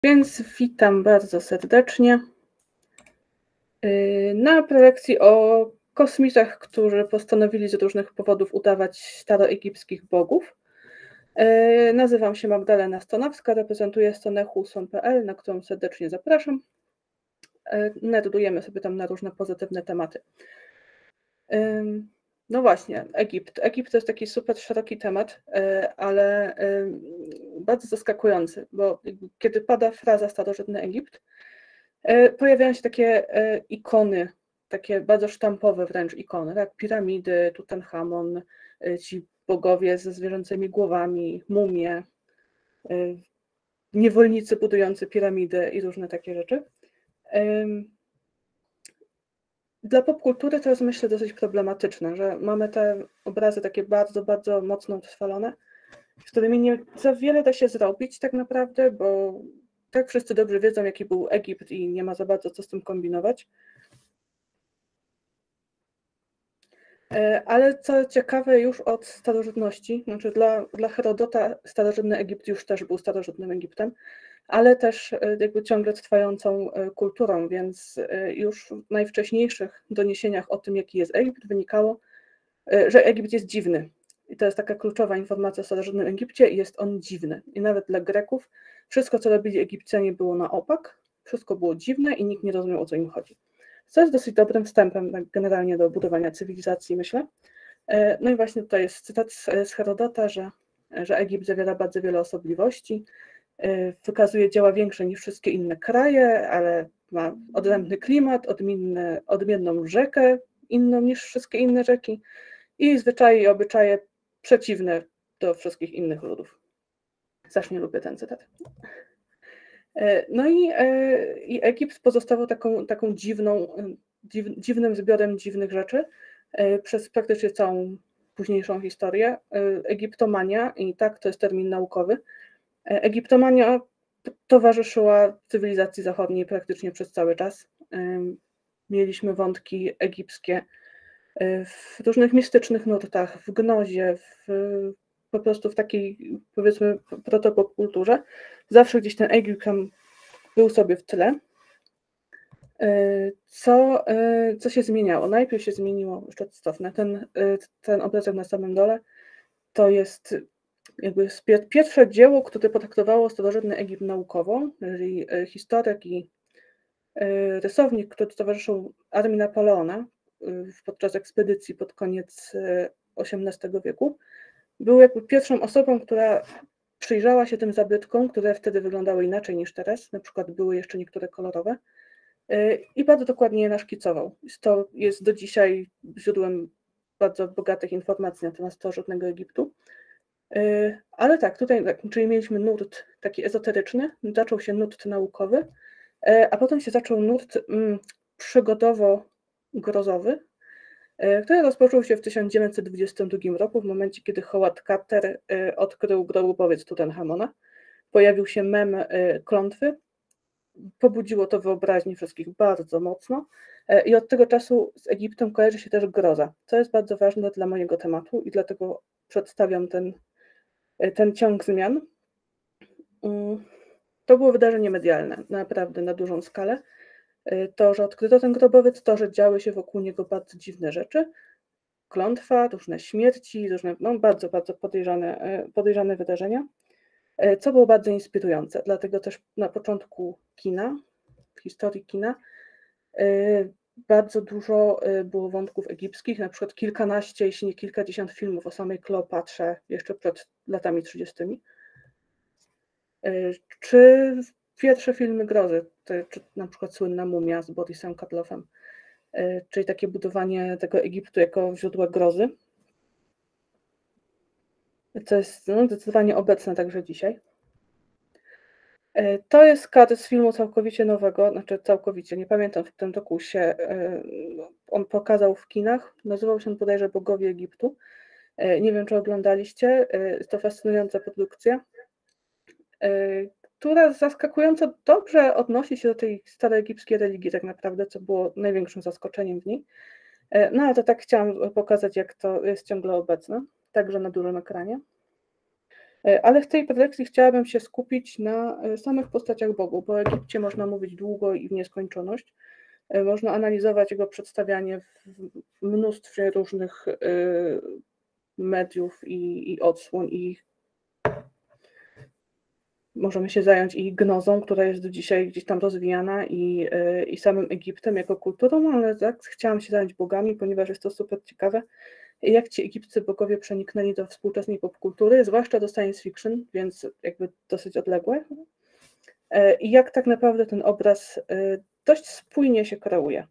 Więc witam bardzo serdecznie na prelekcji o kosmitach, którzy postanowili z różnych powodów udawać staroegipskich bogów. Nazywam się Magdalena Stonawska, reprezentuję stronę huson.pl, na którą serdecznie zapraszam. Nerdujemy sobie tam na różne pozytywne tematy. No właśnie, Egipt. Egipt to jest taki super szeroki temat, ale bardzo zaskakujący, bo kiedy pada fraza starożytny Egipt, pojawiają się takie ikony, takie bardzo sztampowe wręcz ikony, tak? Piramidy, Tutenchamon, ci bogowie ze zwierzęcymi głowami, mumie, niewolnicy budujący piramidy i różne takie rzeczy. Dla popkultury to jest, myślę, dosyć problematyczne, że mamy te obrazy takie bardzo, bardzo mocno utrwalone, z którymi nie za wiele da się zrobić tak naprawdę, bo tak wszyscy dobrze wiedzą, jaki był Egipt i nie ma za bardzo co z tym kombinować. Ale co ciekawe, już od starożytności, znaczy dla Herodota starożytny Egipt już też był starożytnym Egiptem, ale też jakby ciągle trwającą kulturą, więc już w najwcześniejszych doniesieniach o tym, jaki jest Egipt, wynikało, że Egipt jest dziwny. I to jest taka kluczowa informacja o starożytnym Egipcie i jest on dziwny. I nawet dla Greków wszystko, co robili Egipcjanie, było na opak, wszystko było dziwne i nikt nie rozumiał, o co im chodzi. Co jest dosyć dobrym wstępem generalnie do budowania cywilizacji, myślę. No i właśnie tutaj jest cytat z Herodota, że Egipt zawiera bardzo wiele osobliwości, wykazuje dzieła większe niż wszystkie inne kraje, ale ma odrębny klimat, odmienną rzekę, inną niż wszystkie inne rzeki i zwyczaje i obyczaje przeciwne do wszystkich innych ludów. Strasznie lubię ten cytat. No i Egipt pozostawał taką dziwnym zbiorem dziwnych rzeczy przez praktycznie całą późniejszą historię. Egiptomania, i tak to jest termin naukowy, egiptomania towarzyszyła cywilizacji zachodniej praktycznie przez cały czas. Mieliśmy wątki egipskie w różnych mistycznych nurtach, w gnozie, po prostu w takiej, powiedzmy, protopopkulturze. Zawsze gdzieś ten Egipt tam był sobie w tle. Co się zmieniało? Najpierw się zmieniło, jeszcze cofnę, ten obrazek na samym dole, to jest jakby pierwsze dzieło, które potraktowało starożytny Egipt naukowo, czyli historyk i rysownik, który towarzyszył armii Napoleona podczas ekspedycji pod koniec XVIII wieku, był jakby pierwszą osobą, która przyjrzała się tym zabytkom, które wtedy wyglądały inaczej niż teraz, na przykład były jeszcze niektóre kolorowe, i bardzo dokładnie je naszkicował. To jest do dzisiaj źródłem bardzo bogatych informacji na temat starożytnego Egiptu. Ale tak, tutaj czyli mieliśmy nurt taki ezoteryczny, zaczął się nurt naukowy, a potem się zaczął nurt przygodowo-grozowy, który rozpoczął się w 1922 roku, w momencie, kiedy Howard Carter odkrył grobowiec Tutenchamona. Pojawił się mem klątwy, pobudziło to wyobraźnię wszystkich bardzo mocno i od tego czasu z Egiptem kojarzy się też groza, co jest bardzo ważne dla mojego tematu i dlatego przedstawiam ten ciąg zmian. To było wydarzenie medialne, naprawdę na dużą skalę. To, że odkryto ten grobowiec, to, że działy się wokół niego bardzo dziwne rzeczy, klątwa, różne śmierci, różne bardzo, bardzo podejrzane wydarzenia, co było bardzo inspirujące. Dlatego też na początku kina, w historii kina, bardzo dużo było wątków egipskich, na przykład kilkanaście, jeśli nie kilkadziesiąt filmów o samej Kleopatrze jeszcze przed latami 30. Czy pierwsze filmy grozy, czy na przykład słynna Mumia z Borisem Karloffem, czyli takie budowanie tego Egiptu jako źródła grozy, co jest zdecydowanie obecne także dzisiaj. To jest kadr z filmu całkowicie nowego, znaczy całkowicie, nie pamiętam, w którym roku się on pokazał w kinach, nazywał się bodajże Bogowie Egiptu. Nie wiem, czy oglądaliście, jest to fascynująca produkcja, która zaskakująco dobrze odnosi się do tej staroegipskiej religii tak naprawdę, co było największym zaskoczeniem w niej. No ale to tak chciałam pokazać, jak to jest ciągle obecne, także na dużym ekranie. Ale w tej prelekcji chciałabym się skupić na samych postaciach bogów, bo o Egipcie można mówić długo i w nieskończoność. Można analizować jego przedstawianie w mnóstwie różnych mediów i odsłon, i możemy się zająć i gnozą, która jest do dzisiaj gdzieś tam rozwijana, i samym Egiptem jako kulturą, ale tak chciałam się zająć bogami, ponieważ jest to super ciekawe, jak ci egipscy bogowie przeniknęli do współczesnej popkultury, zwłaszcza do science fiction, więc jakby dosyć odległe, i jak tak naprawdę ten obraz dość spójnie się kreuje.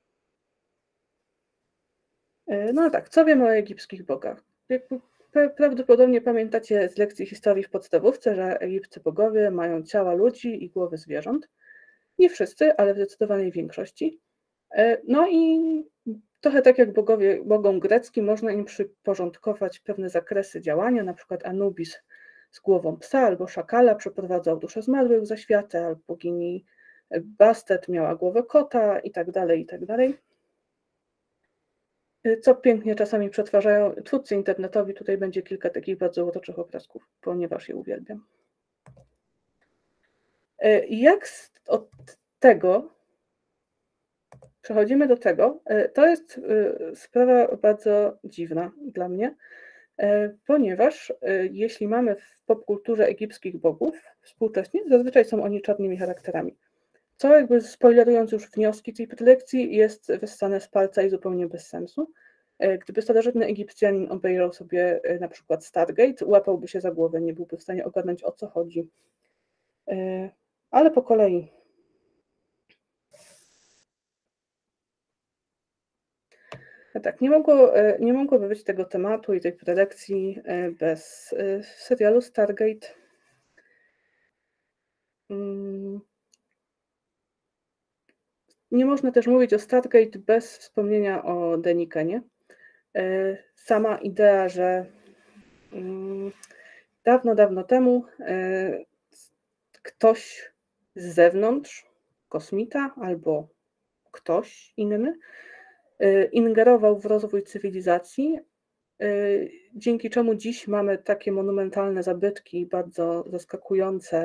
No tak, co wiemy o egipskich bogach? Jakby prawdopodobnie pamiętacie z lekcji historii w podstawówce, że egipscy bogowie mają ciała ludzi i głowy zwierząt. Nie wszyscy, ale w zdecydowanej większości. No i trochę tak jak bogom greckim, można im przyporządkować pewne zakresy działania, na przykład Anubis z głową psa albo szakala przeprowadzał dusze zmarłych w zaświatę, albo bogini Bastet miała głowę kota i tak dalej, i tak dalej. Co pięknie czasami przetwarzają twórcy internetowi. Tutaj będzie kilka takich bardzo uroczych obrazków, ponieważ je uwielbiam. Jak od tego przechodzimy do tego, to jest sprawa bardzo dziwna dla mnie, ponieważ jeśli mamy w popkulturze egipskich bogów współcześnie, zazwyczaj są oni czarnymi charakterami. Co jakby spoilerując już wnioski tej prelekcji, jest wyssane z palca i zupełnie bez sensu. Gdyby starożytny Egipcjanin obejrzał sobie na przykład Stargate, łapałby się za głowę, nie byłby w stanie ogarnąć, o co chodzi. Ale po kolei. No tak, nie mogłoby być tego tematu i tej prelekcji bez serialu Stargate. Nie można też mówić o Stargate bez wspomnienia o Denikenie. Sama idea, że dawno, dawno temu ktoś z zewnątrz, kosmita albo ktoś inny, ingerował w rozwój cywilizacji, dzięki czemu dziś mamy takie monumentalne zabytki, bardzo zaskakujące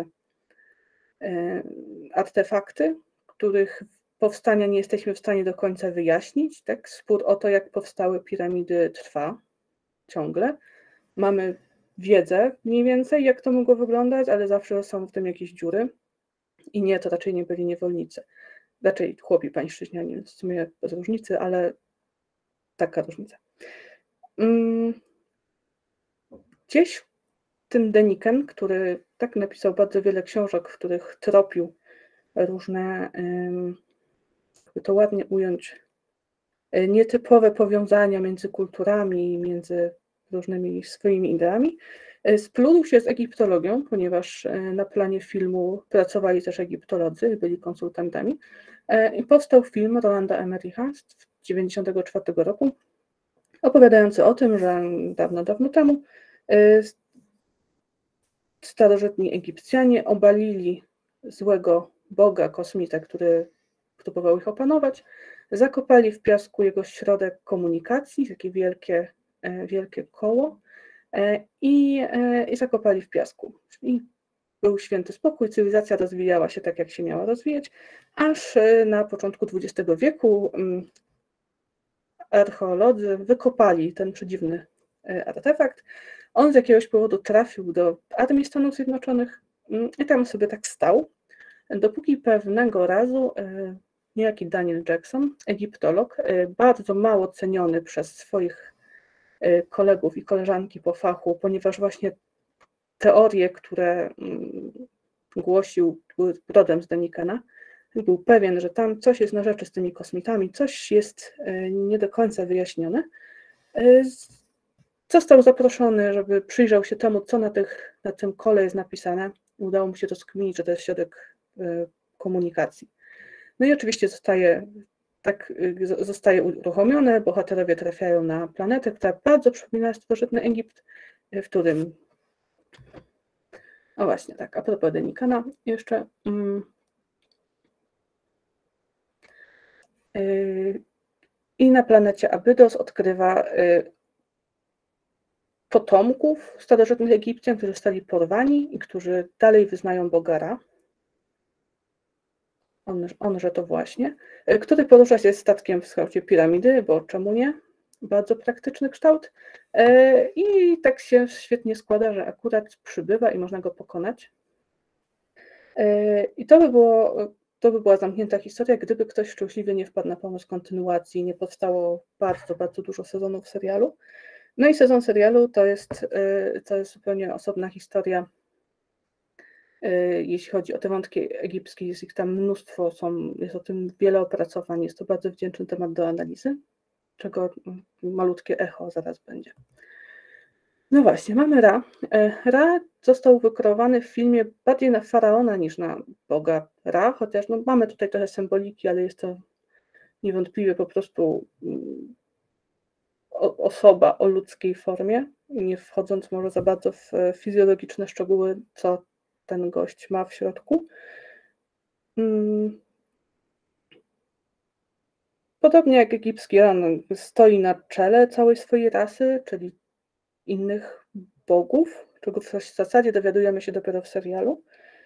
artefakty, których powstania nie jesteśmy w stanie do końca wyjaśnić. Tak? Spór o to, jak powstały piramidy, trwa ciągle. Mamy wiedzę mniej więcej, jak to mogło wyglądać, ale zawsze są w tym jakieś dziury. I nie, to raczej nie byli niewolnicy. Raczej chłopi pańszczyźnianie, w sumie bez różnicy, ale taka różnica. Gdzieś tym Deniken, który tak napisał bardzo wiele książek, w których tropił różne, jakby to ładnie ująć, nietypowe powiązania między kulturami, między różnymi swoimi ideami, splótł się z egiptologią, ponieważ na planie filmu pracowali też egiptolodzy, byli konsultantami, i powstał film Rolanda Emmericha z 1994 roku, opowiadający o tym, że dawno, dawno temu starożytni Egipcjanie obalili złego boga, kosmitę, który próbował ich opanować, zakopali w piasku jego środek komunikacji, takie wielkie koło, i zakopali w piasku. I był święty spokój, cywilizacja rozwijała się tak, jak się miała rozwijać, aż na początku XX wieku archeolodzy wykopali ten przedziwny artefakt. On z jakiegoś powodu trafił do armii Stanów Zjednoczonych i tam sobie tak stał, dopóki pewnego razu niejaki Daniel Jackson, egiptolog, bardzo mało ceniony przez swoich kolegów i koleżanki po fachu, ponieważ właśnie teorie, które głosił, były rodem z Denikena, był pewien, że tam coś jest na rzeczy z tymi kosmitami, coś jest nie do końca wyjaśnione. Został zaproszony, żeby przyjrzał się temu, co na tym kole jest napisane. Udało mu się rozkminić, że to jest środek komunikacji. No i oczywiście zostaje uruchomione, bohaterowie trafiają na planetę, która bardzo przypomina starożytny Egipt, w którym... O właśnie, tak, a propos Denikena jeszcze... I na planecie Abydos odkrywa potomków starożytnych Egipcjan, którzy zostali porwani i którzy dalej wyznają Boga Ra. Onże to właśnie, który porusza się statkiem w kształcie piramidy, bo czemu nie? Bardzo praktyczny kształt. I tak się świetnie składa, że akurat przybywa i można go pokonać. I to by była zamknięta historia, gdyby ktoś szczęśliwie nie wpadł na pomysł kontynuacji, nie powstało bardzo, bardzo dużo sezonów serialu. No i sezon serialu to jest zupełnie osobna historia. Jeśli chodzi o te wątki egipskie, jest ich tam mnóstwo, jest o tym wiele opracowań, jest to bardzo wdzięczny temat do analizy, czego malutkie echo zaraz będzie. No właśnie, mamy Ra. Ra został wykreowany w filmie bardziej na faraona niż na Boga Ra, chociaż mamy tutaj trochę symboliki, ale jest to niewątpliwie po prostu osoba o ludzkiej formie, nie wchodząc może za bardzo w fizjologiczne szczegóły, co ten gość ma w środku. Podobnie jak egipski Ra, stoi na czele całej swojej rasy, czyli innych bogów, czego w zasadzie dowiadujemy się dopiero w serialu.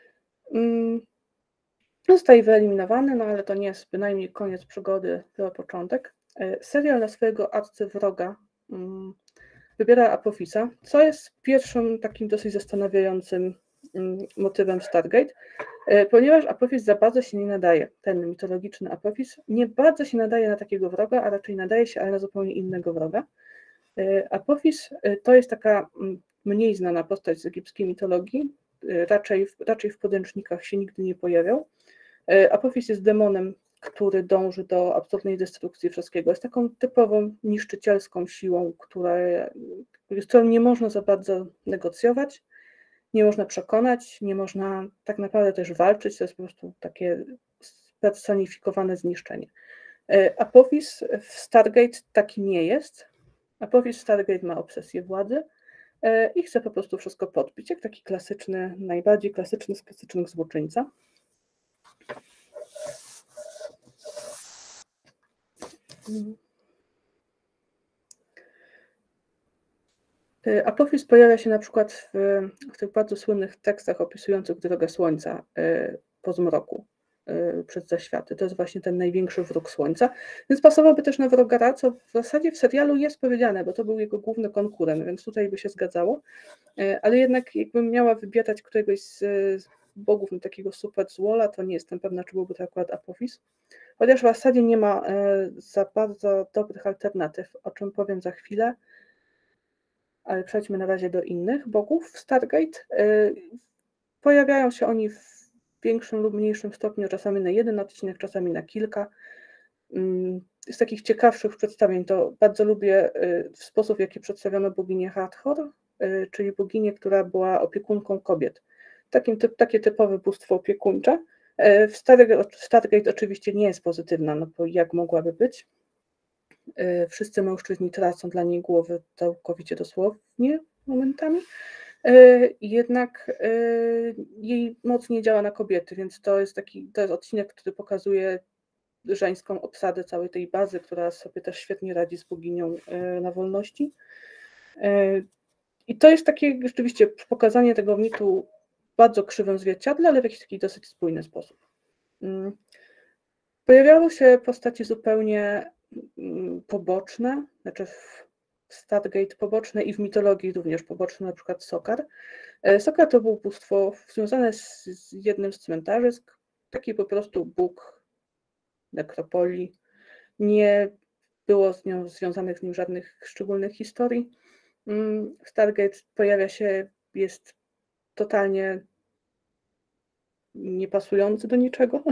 Zostaje wyeliminowany, ale to nie jest bynajmniej koniec przygody, tylko początek. Serial na swojego arcywroga wybiera Apophisa, co jest pierwszym takim dosyć zastanawiającym motywem Stargate, ponieważ Apophis za bardzo się nie nadaje, ten mitologiczny Apophis nie bardzo się nadaje na takiego wroga, a raczej nadaje się, ale na zupełnie innego wroga. Apophis to jest taka mniej znana postać z egipskiej mitologii, raczej w podręcznikach się nigdy nie pojawiał. Apophis jest demonem, który dąży do absolutnej destrukcji wszystkiego. Jest taką typową niszczycielską siłą, z którą nie można za bardzo negocjować, nie można przekonać, nie można tak naprawdę też walczyć, to jest po prostu takie spersonifikowane zniszczenie. Apophis w Stargate taki nie jest. Apophis w Stargate ma obsesję władzy i chce po prostu wszystko podbić, jak taki klasyczny, najbardziej klasyczny z klasycznych złoczyńca. Apophis pojawia się na przykład w tych bardzo słynnych tekstach opisujących drogę Słońca po zmroku przez zaświaty. To jest właśnie ten największy wróg Słońca, więc pasowałby też na wroga Ra, co w zasadzie w serialu jest powiedziane, bo to był jego główny konkurent, więc tutaj by się zgadzało, ale jednak jakbym miała wybierać któregoś z bogów takiego super złola, to nie jestem pewna, czy byłby to akurat Apophis, chociaż w zasadzie nie ma za bardzo dobrych alternatyw, o czym powiem za chwilę, ale przejdźmy na razie do innych bogów w Stargate. Pojawiają się oni w większym lub mniejszym stopniu, czasami na jeden odcinek, czasami na kilka. Z takich ciekawszych przedstawień to bardzo lubię sposób, w jaki przedstawiono boginię Hathor, czyli boginię, która była opiekunką kobiet. Takie typowe bóstwo opiekuńcze. W Stargate oczywiście nie jest pozytywna, no bo jak mogłaby być? Wszyscy mężczyźni tracą dla niej głowy całkowicie dosłownie momentami. Jednak jej moc nie działa na kobiety, więc to jest odcinek, który pokazuje żeńską obsadę całej tej bazy, która sobie też świetnie radzi z boginią na wolności. I to jest takie rzeczywiście pokazanie tego mitu w bardzo krzywym zwierciadle, ale w jakiś taki dosyć spójny sposób. Pojawiały się postaci zupełnie poboczne, znaczy w Stargate poboczne i w mitologii również poboczne, na przykład Sokar. Sokar to było bóstwo związane z jednym z cmentarzysk, taki po prostu bóg nekropolii. Nie było związanych z nim żadnych szczególnych historii. W Stargate pojawia się, jest totalnie niepasujący do niczego.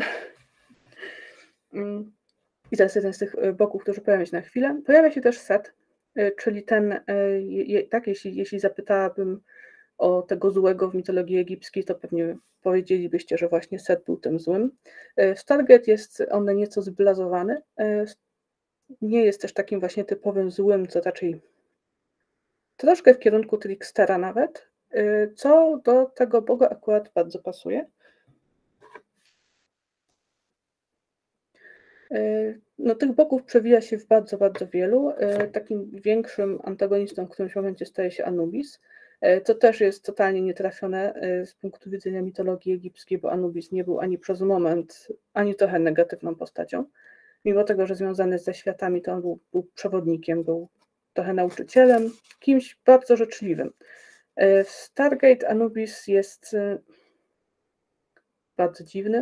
I to jest jeden z tych bogów, którzy pojawiają się na chwilę. Pojawia się też Set, czyli ten, tak, jeśli zapytałabym o tego złego w mitologii egipskiej, to pewnie powiedzielibyście, że właśnie Set był tym złym. W Stargate jest on nieco zblazowany. Nie jest też takim właśnie typowym złym, co raczej troszkę w kierunku trickstera nawet, co do tego boga akurat bardzo pasuje. No, tych bogów przewija się w bardzo, bardzo wielu. Takim większym antagonistą w którymś momencie staje się Anubis, co też jest totalnie nietrafione z punktu widzenia mitologii egipskiej, bo Anubis nie był ani przez moment, ani trochę negatywną postacią. Mimo tego, że związany ze światami, to on był przewodnikiem, był trochę nauczycielem, kimś bardzo życzliwym. W Stargate Anubis jest bardzo dziwny,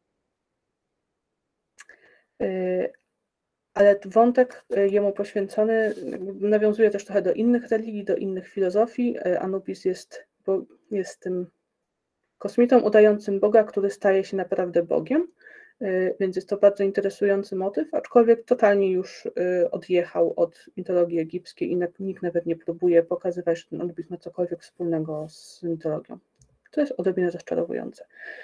ale wątek jemu poświęcony nawiązuje też trochę do innych religii, do innych filozofii. Anubis jest tym kosmitą udającym Boga, który staje się naprawdę Bogiem, więc jest to bardzo interesujący motyw, aczkolwiek totalnie już odjechał od mitologii egipskiej i nikt nawet nie próbuje pokazywać, że ten Anubis ma cokolwiek wspólnego z mitologią. To jest odrobinę rozczarowujące.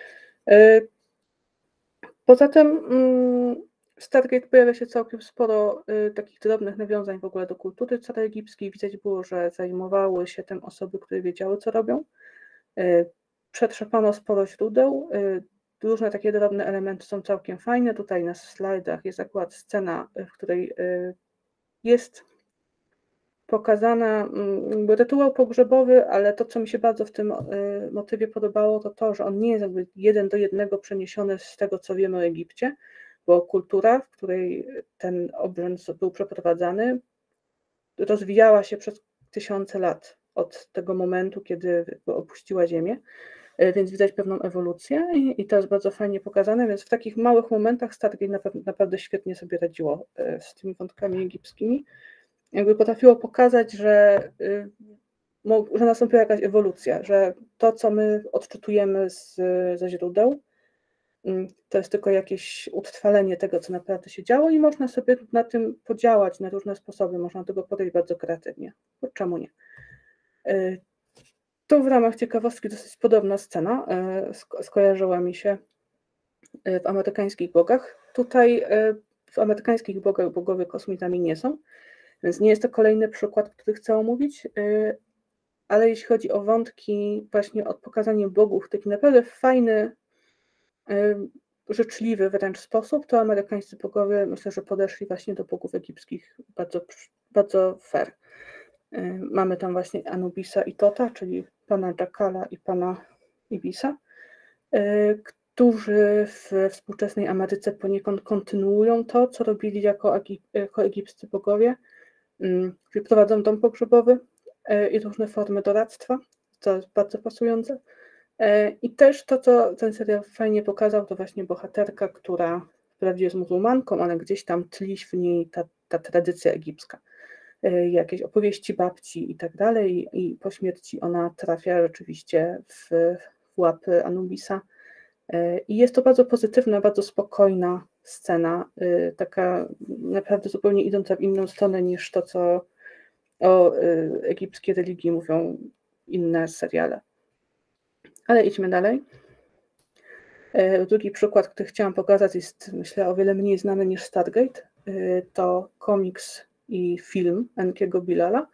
Poza tym w Stargate pojawia się całkiem sporo takich drobnych nawiązań w ogóle do kultury staroegipskiej. Widać było, że zajmowały się tym osoby, które wiedziały, co robią. Przetrzepano sporo źródeł. Różne takie drobne elementy są całkiem fajne. Tutaj na slajdach jest akurat scena, w której jest pokazana rytuał pogrzebowy, ale to, co mi się bardzo w tym motywie podobało, to to, że on nie jest jakby 1 do 1 przeniesiony z tego, co wiemy o Egipcie, bo kultura, w której ten obrząd był przeprowadzany, rozwijała się przez tysiące lat od tego momentu, kiedy opuściła Ziemię, więc widać pewną ewolucję i to jest bardzo fajnie pokazane, więc w takich małych momentach Stargate naprawdę świetnie sobie radziło z tymi wątkami egipskimi. Jakby potrafiło pokazać, że nastąpiła jakaś ewolucja, że to, co my odczytujemy ze źródeł, to jest tylko jakieś utrwalenie tego, co naprawdę się działo i można sobie na tym podziałać na różne sposoby, można do tego podejść bardzo kreatywnie. Bo czemu nie? Tu w ramach ciekawostki dosyć podobna scena skojarzyła mi się w amerykańskich bogach. Tutaj w amerykańskich bogach bogowie kosmitami nie są, więc nie jest to kolejny przykład, który chcę omówić, ale jeśli chodzi o wątki właśnie od pokazania bogów w taki naprawdę fajny, życzliwy wręcz sposób, to amerykańscy bogowie myślę, że podeszli właśnie do bogów egipskich bardzo, bardzo fair. Mamy tam właśnie Anubisa i Tota, czyli pana Jackala i pana Ibisa, którzy w współczesnej Ameryce poniekąd kontynuują to, co robili jako egipscy bogowie. Prowadzą dom pogrzebowy i różne formy doradztwa, co jest bardzo pasujące. I też to, co ten serial fajnie pokazał, to właśnie bohaterka, która wprawdzie jest muzułmanką, ale gdzieś tam tli w niej ta tradycja egipska. Jakieś opowieści babci i tak dalej, i po śmierci ona trafia rzeczywiście w łapy Anubisa. I jest to bardzo pozytywna, bardzo spokojna scena, taka naprawdę zupełnie idąca w inną stronę niż to, co o egipskiej religii mówią inne seriale. Ale idźmy dalej. Drugi przykład, który chciałam pokazać, jest myślę o wiele mniej znany niż Stargate. To komiks i film Enkiego Bilala.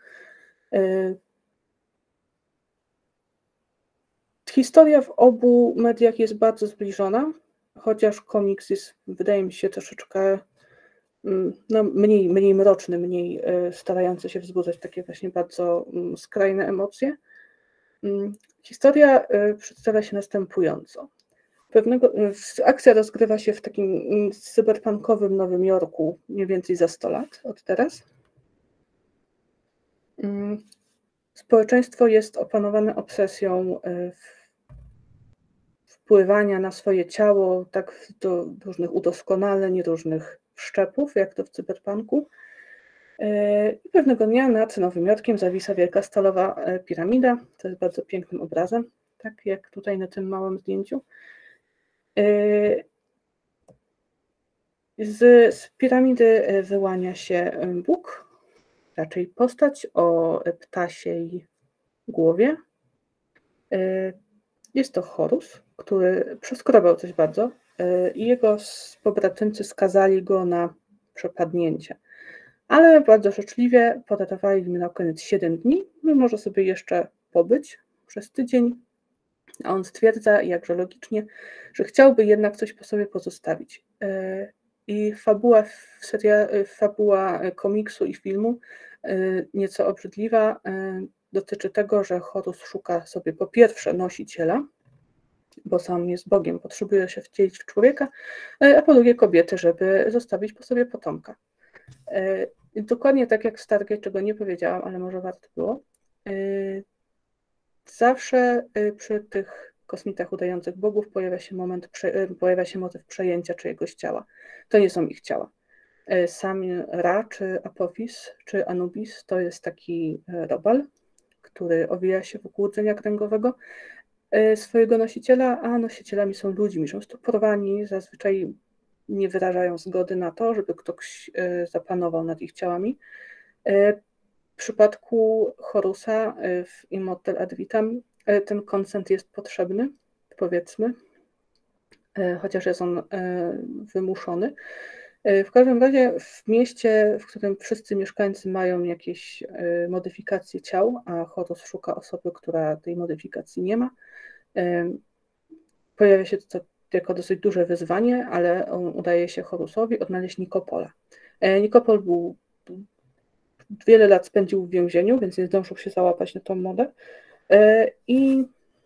Historia w obu mediach jest bardzo zbliżona, chociaż komiks jest, wydaje mi się, troszeczkę mniej mroczny, mniej starający się wzbudzać takie właśnie bardzo skrajne emocje. Historia przedstawia się następująco. Akcja rozgrywa się w takim cyberpunkowym Nowym Jorku mniej więcej za 100 lat od teraz. Społeczeństwo jest opanowane obsesją wpływania na swoje ciało, tak do różnych udoskonaleń, różnych wszczepów, jak to w cyberpunku. I pewnego dnia nad Nowym Jorkiem zawisa wielka stalowa piramida. To jest bardzo pięknym obrazem, tak jak tutaj na tym małym zdjęciu. Z piramidy wyłania się Bóg, raczej postać o ptasiej głowie. Jest to Horus, który przeskrobał coś bardzo i jego pobratymcy skazali go na przepadnięcie. Ale bardzo życzliwie podatowali mu na koniec 7 dni, no może sobie jeszcze pobyć przez tydzień. A on stwierdza, jakże logicznie, że chciałby jednak coś po sobie pozostawić. I fabuła komiksu i filmu, nieco obrzydliwa, dotyczy tego, że Horus szuka sobie po pierwsze nosiciela, bo sam jest Bogiem, potrzebuje się wcielić w człowieka, a po drugie kobiety, żeby zostawić po sobie potomka. Dokładnie tak jak w Stargate, czego nie powiedziałam, ale może warto było. Zawsze przy tych kosmitach udających bogów pojawia się motyw przejęcia czyjegoś ciała. To nie są ich ciała. Sam Ra, czy Apophis, czy Anubis to jest taki robal, który owija się wokół rdzenia kręgowego swojego nosiciela, a nosicielami są ludźmi, często porwani, zazwyczaj nie wyrażają zgody na to, żeby ktoś zapanował nad ich ciałami. W przypadku Horusa w Immortal Ad Vitam ten konsent jest potrzebny, powiedzmy, chociaż jest on wymuszony. W każdym razie w mieście, w którym wszyscy mieszkańcy mają jakieś modyfikacje ciał, a Horus szuka osoby, która tej modyfikacji nie ma, pojawia się to jako dosyć duże wyzwanie, ale udaje się Horusowi odnaleźć Nikopola. Nikopol był wiele lat spędził w więzieniu, więc nie zdążył się załapać na tą modę. I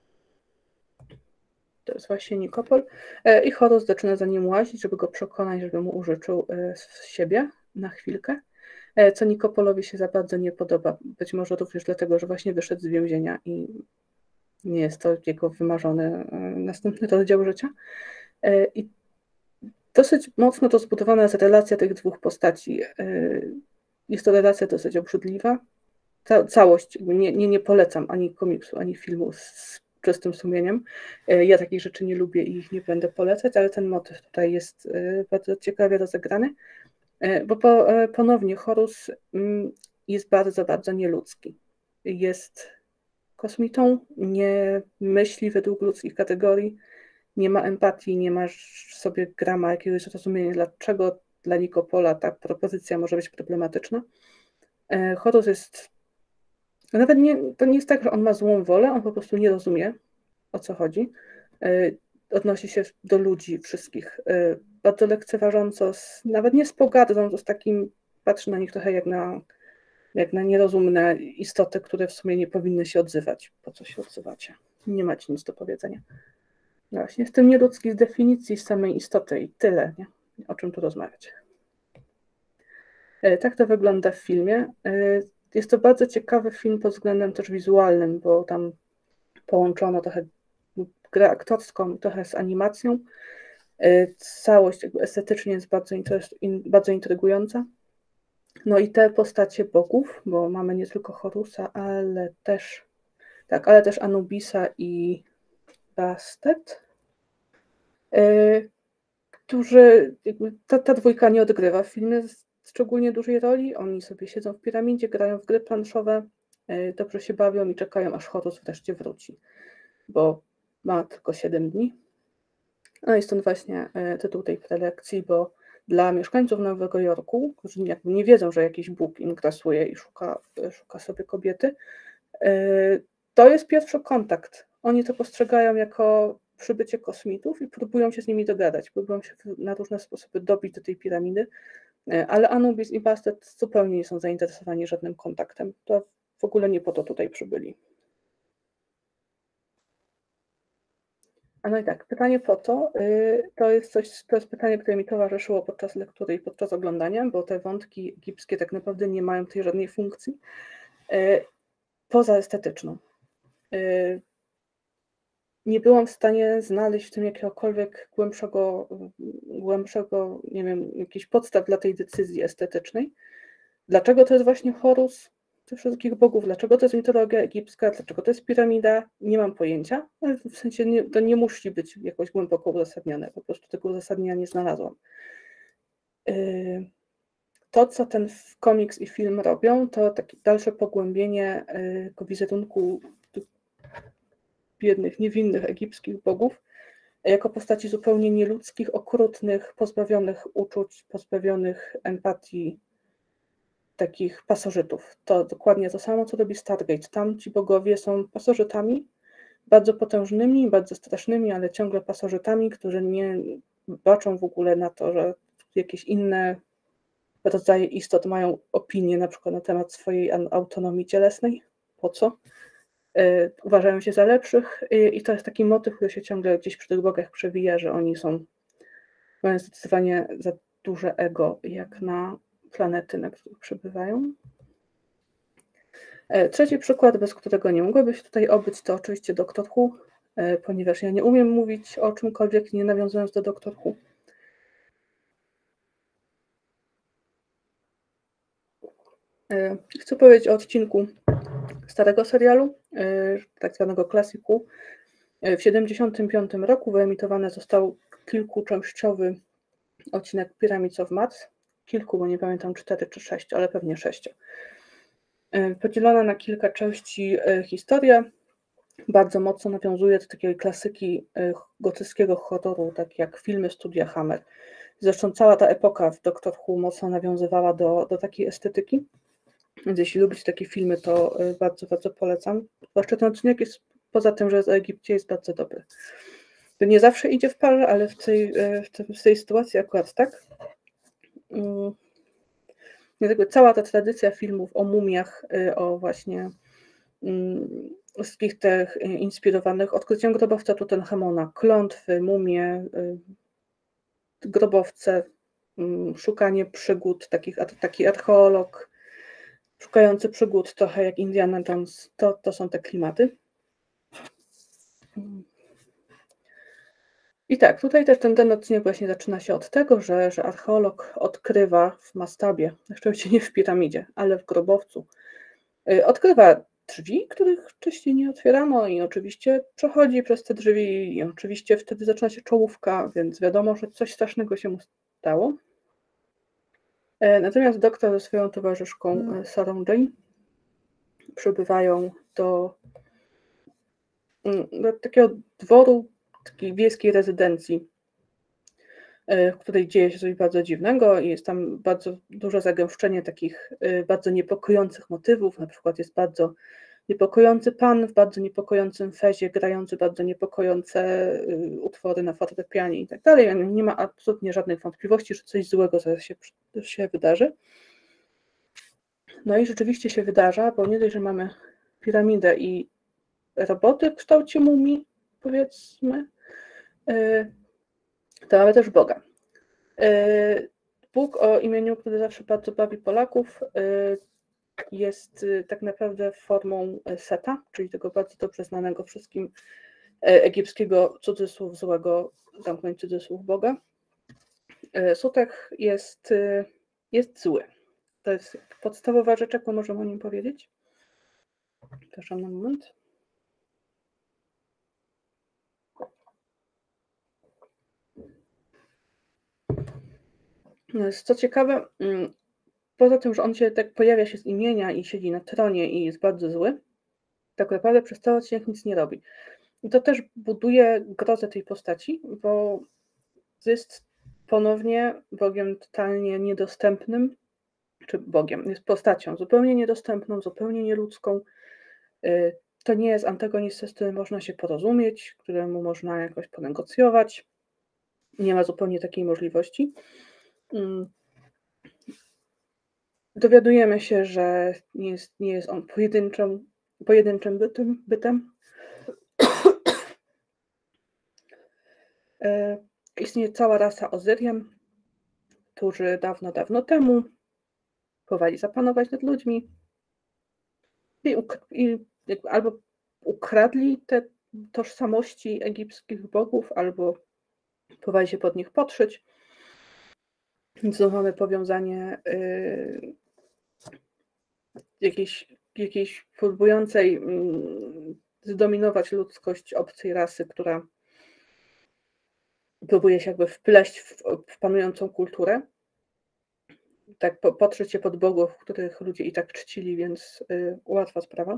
to jest właśnie Nikopol. I Horus zaczyna za nim łazić, żeby go przekonać, żeby mu użyczył siebie na chwilkę, co Nikopolowi się za bardzo nie podoba. Być może również dlatego, że właśnie wyszedł z więzienia i nie jest to jego wymarzony następny rozdział życia. I dosyć mocno to zbudowana jest relacja tych dwóch postaci. Jest to relacja dosyć obrzydliwa. Całość, nie polecam ani komiksu, ani filmu z czystym sumieniem. Ja takich rzeczy nie lubię i ich nie będę polecać, ale ten motyw tutaj jest bardzo ciekawie rozegrany, bo ponownie Horus jest bardzo, bardzo nieludzki. Jest kosmitą, nie myśli według ludzkich kategorii, nie ma empatii, nie ma sobie grama jakiegoś zrozumienia, dlaczego dla Nikopola ta propozycja może być problematyczna. Horus jest, nawet to nie jest tak, że on ma złą wolę, on po prostu nie rozumie, o co chodzi. Odnosi się do ludzi wszystkich bardzo lekceważąco, nawet nie z pogardą, to z takim, patrzy na nich trochę jak na nierozumne istoty, które w sumie nie powinny się odzywać. Po co się odzywacie? Nie macie nic do powiedzenia. No właśnie, jestem nieludzki z definicji samej istoty i tyle, nie? O czym tu rozmawiać. Tak to wygląda w filmie. Jest to bardzo ciekawy film pod względem też wizualnym, bo tam połączono trochę grę aktorską, trochę z animacją. Całość jakby estetycznie jest bardzo intrygująca. No i te postacie bogów, bo mamy nie tylko Horusa, ale też Anubisa i Bastet, którzy ta dwójka nie odgrywa w filmie szczególnie dużej roli. Oni sobie siedzą w piramidzie, grają w gry planszowe, dobrze się bawią i czekają, aż Horus wreszcie wróci, bo ma tylko 7 dni. No i stąd właśnie tytuł tej prelekcji, bo dla mieszkańców Nowego Jorku, którzy nie wiedzą, że jakiś Bóg im grasuje i szuka sobie kobiety, to jest pierwszy kontakt. Oni to postrzegają jako przybycie kosmitów i próbują się z nimi dogadać, próbują się na różne sposoby dobić do tej piramidy, ale Anubis i Bastet zupełnie nie są zainteresowani żadnym kontaktem. To w ogóle nie po to tutaj przybyli. No i tak, pytanie po to, to jest pytanie, które mi towarzyszyło podczas lektury i podczas oglądania, bo te wątki egipskie tak naprawdę nie mają tutaj żadnej funkcji, poza estetyczną. Nie byłam w stanie znaleźć w tym jakiegokolwiek głębszego, nie wiem, jakichś podstaw dla tej decyzji estetycznej. Dlaczego to jest właśnie Horus tych wszystkich bogów? Dlaczego to jest mitologia egipska? Dlaczego to jest piramida? Nie mam pojęcia, ale w sensie to nie musi być jakoś głęboko uzasadnione. Po prostu tego uzasadnienia nie znalazłam. To, co ten komiks i film robią, to takie dalsze pogłębienie wizerunku biednych, niewinnych egipskich bogów jako postaci zupełnie nieludzkich, okrutnych, pozbawionych uczuć, pozbawionych empatii, takich pasożytów. To dokładnie to samo, co robi Stargate. Tam ci bogowie są pasożytami, bardzo potężnymi, bardzo strasznymi, ale ciągle pasożytami, którzy nie baczą w ogóle na to, że jakieś inne rodzaje istot mają opinię na przykład na temat swojej autonomii cielesnej. Po co? Uważają się za lepszych i to jest taki motyw, który się ciągle gdzieś przy tych bogach przewija, że oni mają zdecydowanie za duże ego jak na planety, na których przebywają. Trzeci przykład, bez którego nie mogłoby się tutaj obyć, to oczywiście Doktor Who, ponieważ ja nie umiem mówić o czymkolwiek, nie nawiązując do Doktor Who. Chcę powiedzieć o odcinku starego serialu, tak zwanego klasyku. W 1975 roku wyemitowany został kilkuczęściowy odcinek Pyramids of Mars. Kilku, bo nie pamiętam 4 czy 6, ale pewnie 6. Podzielona na kilka części historia bardzo mocno nawiązuje do takiej klasyki gotyckiego horroru, tak jak filmy Studia Hammer. Zresztą cała ta epoka w Doctor Who mocno nawiązywała do takiej estetyki. Więc jeśli lubicie takie filmy, to bardzo, bardzo polecam. Zwłaszcza ten odcinek jest, poza tym, że jest o Egipcie, jest bardzo dobry. To nie zawsze idzie w parze, ale w tej sytuacji akurat tak. Cała ta tradycja filmów o mumiach, o właśnie wszystkich tych inspirowanych odkryciem grobowca Tutenchamona, klątwy, mumie, grobowce, szukanie przygód, taki archeolog szukający przygód, trochę jak Indiana Jones, to są te klimaty. I tak, tutaj też ten odcinek właśnie zaczyna się od tego, że archeolog odkrywa w mastabie, oczywiście nie w piramidzie, ale w grobowcu, odkrywa drzwi, których wcześniej nie otwierano i oczywiście przechodzi przez te drzwi i oczywiście wtedy zaczyna się czołówka, więc wiadomo, że coś strasznego się mu stało. Natomiast doktor ze swoją towarzyszką Sarą Jane przybywają do takiego dworu, takiej wiejskiej rezydencji, w której dzieje się coś bardzo dziwnego i jest tam bardzo duże zagęszczenie takich bardzo niepokojących motywów. Na przykład jest bardzo niepokojący pan w bardzo niepokojącym fezie, grający bardzo niepokojące utwory na fortepianie i tak dalej. Nie ma absolutnie żadnych wątpliwości, że coś złego zaraz się wydarzy. No i rzeczywiście się wydarza, bo nie dość, że mamy piramidę i roboty w kształcie mumii, powiedzmy, to mamy też Boga. Bóg o imieniu, który zawsze bardzo bawi Polaków, jest tak naprawdę formą Seta, czyli tego bardzo dobrze znanego wszystkim egipskiego cudzysłów złego, zamknąć cudzysłów Boga. Sutek jest zły. To jest podstawowa rzecz, jaką możemy o nim powiedzieć. Przepraszam na moment. Co ciekawe, poza tym, że on się tak pojawia się z imienia i siedzi na tronie i jest bardzo zły, tak naprawdę przez cały odcinek nic nie robi. I to też buduje grozę tej postaci, bo jest ponownie Bogiem totalnie niedostępnym, czy Bogiem, jest postacią zupełnie niedostępną, zupełnie nieludzką. To nie jest antagonista, z którym można się porozumieć, któremu można jakoś ponegocjować. Nie ma zupełnie takiej możliwości. Dowiadujemy się, że nie jest on pojedynczym bytem. Istnieje cała rasa Ozyrien, którzy dawno, dawno temu próbowali zapanować nad ludźmi i albo ukradli te tożsamości egipskich bogów, albo próbowali się pod nich podszyć. Więc tu mamy powiązanie jakiejś próbującej zdominować ludzkość obcej rasy, która próbuje się jakby wpleść w panującą kulturę. Tak podszyć się pod bogów, których ludzie i tak czcili, więc łatwa sprawa.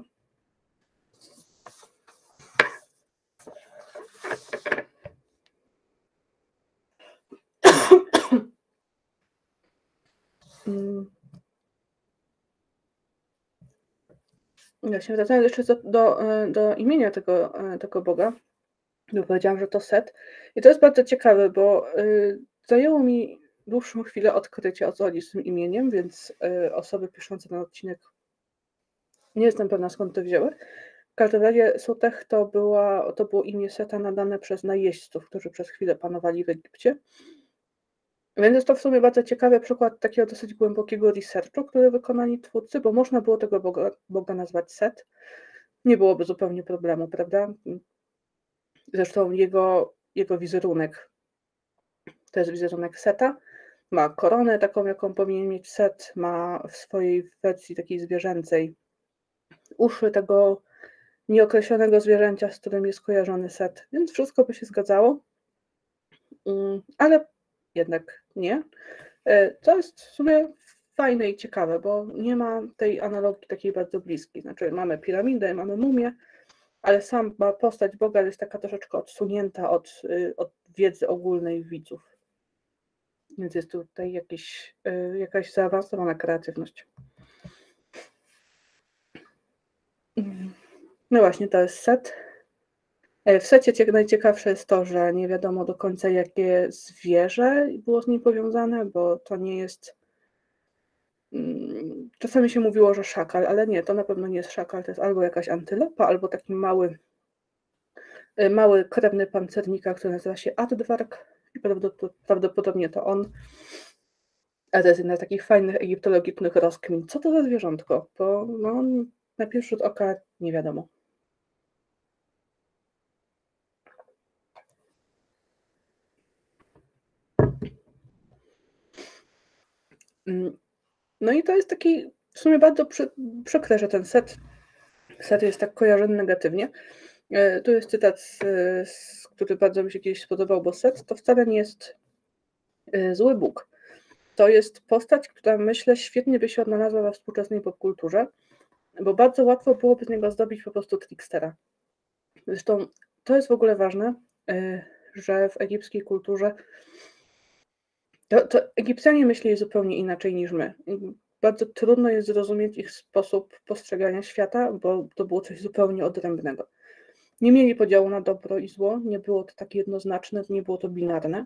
Właśnie wracając jeszcze do imienia tego Boga, bo powiedziałam, że to Set. I to jest bardzo ciekawe, bo zajęło mi dłuższą chwilę odkrycie, o co chodzi z tym imieniem, więc osoby piszące ten odcinek, nie jestem pewna, skąd to wzięły. W każdym razie Sutech to było imię Seta nadane przez najeźdźców, którzy przez chwilę panowali w Egipcie. Więc jest to w sumie bardzo ciekawy przykład takiego dosyć głębokiego researchu, który wykonali twórcy, bo można było tego Boga nazwać Set. Nie byłoby zupełnie problemu, prawda? Zresztą jego wizerunek to jest wizerunek Seta. Ma koronę taką, jaką powinien mieć Set, ma w swojej wersji takiej zwierzęcej uszy tego nieokreślonego zwierzęcia, z którym jest kojarzony Set, więc wszystko by się zgadzało, ale jednak nie. To jest w sumie fajne i ciekawe, bo nie ma tej analogii takiej bardzo bliskiej. Znaczy mamy piramidę, mamy mumię, ale sama postać Boga jest taka troszeczkę odsunięta od wiedzy ogólnej widzów. Więc jest tutaj jakaś zaawansowana kreatywność. No właśnie, to jest Set. W Secie najciekawsze jest to, że nie wiadomo do końca, jakie zwierzę było z nim powiązane, bo to nie jest... Czasami się mówiło, że szakal, ale nie, to na pewno nie jest szakal, to jest albo jakaś antylopa, albo taki mały krewny pancernika, który nazywa się Aardvark i prawdopodobnie to on. A to jest jedna z takich fajnych egiptologicznych rozkmin. Co to za zwierzątko? Bo no, na pierwszy rzut oka nie wiadomo. No i to jest taki w sumie bardzo przykre, że ten Set jest tak kojarzony negatywnie. Tu jest cytat, który bardzo mi się kiedyś spodobał, bo Set to wcale nie jest zły Bóg. To jest postać, która myślę świetnie by się odnalazła we współczesnej popkulturze, bo bardzo łatwo byłoby z niego zdobić po prostu trickstera. Zresztą to jest w ogóle ważne, że w egipskiej kulturze to Egipcjanie myśleli zupełnie inaczej niż my. Bardzo trudno jest zrozumieć ich sposób postrzegania świata, bo to było coś zupełnie odrębnego. Nie mieli podziału na dobro i zło, nie było to tak jednoznaczne, nie było to binarne.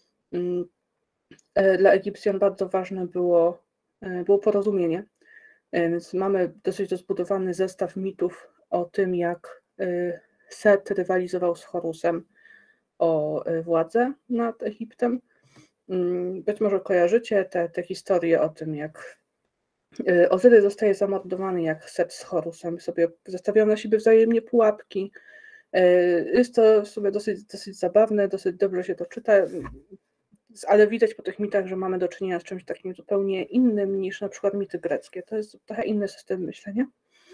Dla Egipcjan bardzo ważne było porozumienie, więc mamy dosyć rozbudowany zestaw mitów o tym, jak Set rywalizował z Horusem o władzę nad Egiptem. Być może kojarzycie te historie o tym, jak Ozyrys zostaje zamordowany, jak Set z Horusem sobie zastawiają na siebie wzajemnie pułapki. Jest to w sumie dosyć zabawne, dosyć dobrze się to czyta, ale widać po tych mitach, że mamy do czynienia z czymś takim zupełnie innym niż na przykład mity greckie. To jest trochę inny system myślenia.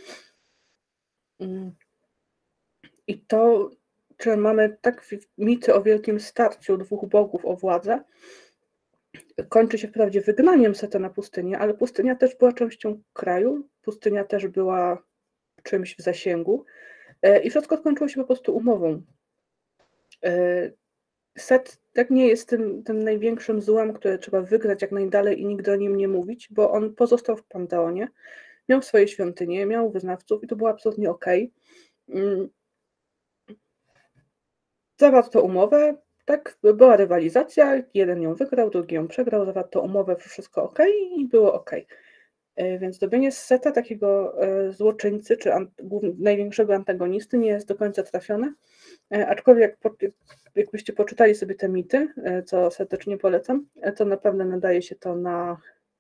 I to, że mamy tak mity o wielkim starciu dwóch bogów o władzę, kończy się wprawdzie wygnaniem Seta na pustynię, ale pustynia też była częścią kraju, pustynia też była czymś w zasięgu i wszystko skończyło się po prostu umową. Set tak nie jest tym największym złem, które trzeba wygrać jak najdalej i nigdy o nim nie mówić, bo on pozostał w Panteonie, miał swoje świątynie, miał wyznawców i to było absolutnie okej. Zawarto umowę, tak, była rywalizacja, jeden ją wygrał, drugi ją przegrał, zawarto umowę, wszystko okej i było okej. Więc zrobienie z Seta takiego złoczyńcy, czy największego antagonisty nie jest do końca trafione, aczkolwiek jakbyście poczytali sobie te mity, co serdecznie polecam, to naprawdę nadaje się to na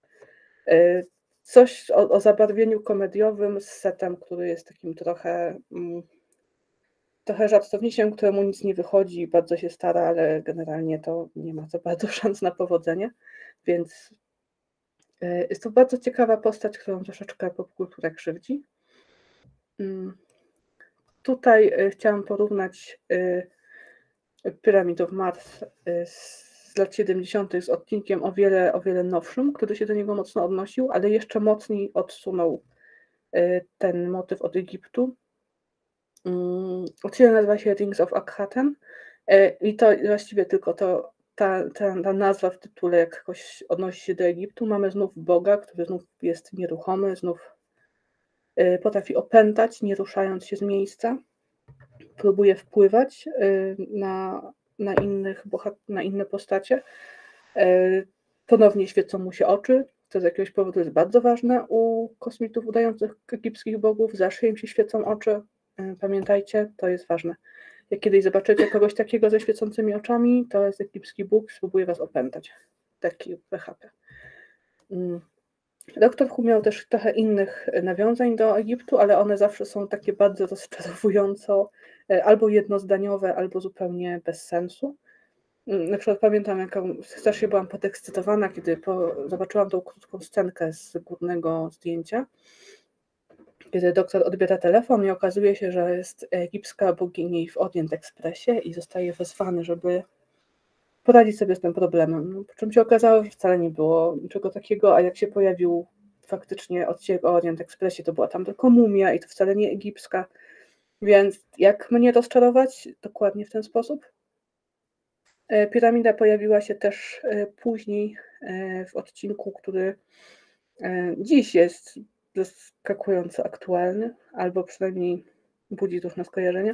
coś o zabarwieniu komediowym z Setem, który jest takim trochę żartownisiem, któremu nic nie wychodzi, bardzo się stara, ale generalnie to nie ma za bardzo szans na powodzenie, więc jest to bardzo ciekawa postać, którą troszeczkę popkulturę krzywdzi. Tutaj chciałam porównać Pyramid of Mars z lat 70. z odcinkiem o wiele nowszym, który się do niego mocno odnosił, ale jeszcze mocniej odsunął ten motyw od Egiptu. Odcinek nazywa się Rings of Akhenaten i to właściwie tylko ta nazwa w tytule jakoś odnosi się do Egiptu. Mamy znów Boga, który znów jest nieruchomy, znów potrafi opętać, nie ruszając się z miejsca. Próbuje wpływać na inne postacie. ponownie świecą mu się oczy, to z jakiegoś powodu jest bardzo ważne u kosmitów udających egipskich bogów, zawsze im się świecą oczy. Pamiętajcie, to jest ważne. Jak kiedyś zobaczycie kogoś takiego ze świecącymi oczami, to jest egipski bóg, spróbuje was opętać. Taki BHP. Doktor Who miał też trochę innych nawiązań do Egiptu, ale one zawsze są takie bardzo rozczarowująco albo jednozdaniowe, albo zupełnie bez sensu. Na przykład pamiętam, jaką strasznie byłam podekscytowana, kiedy zobaczyłam tą krótką scenkę z górnego zdjęcia, kiedy doktor odbiera telefon i okazuje się, że jest egipska bogini w Orient Expressie i zostaje wezwany, żeby poradzić sobie z tym problemem. Po czym się okazało, że wcale nie było niczego takiego, a jak się pojawił faktycznie odcinek o Orient Expressie, to była tam tylko mumia i to wcale nie egipska. Więc jak mnie rozczarować? Dokładnie w ten sposób. Piramida pojawiła się też później w odcinku, który dziś jest zaskakująco aktualny, albo przynajmniej budzi różne skojarzenia.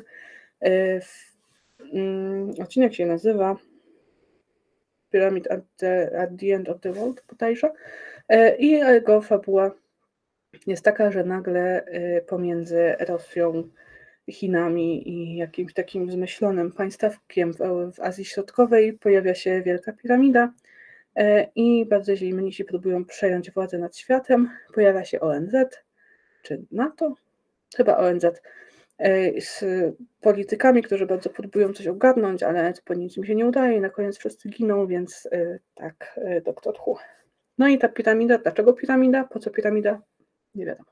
Odcinek się nazywa Pyramid at the End of the World bodajże i jego fabuła jest taka, że nagle pomiędzy Rosją, Chinami i jakimś takim zmyślonym państewkiem w Azji Środkowej pojawia się Wielka Piramida i bardzo źli mnisi próbują przejąć władzę nad światem. Pojawia się ONZ, czy NATO? Chyba ONZ, z politykami, którzy bardzo próbują coś ogarnąć, ale po nic im się nie udaje i na koniec wszyscy giną, więc tak, Doktor Who. No i ta piramida, dlaczego piramida? Po co piramida? Nie wiadomo.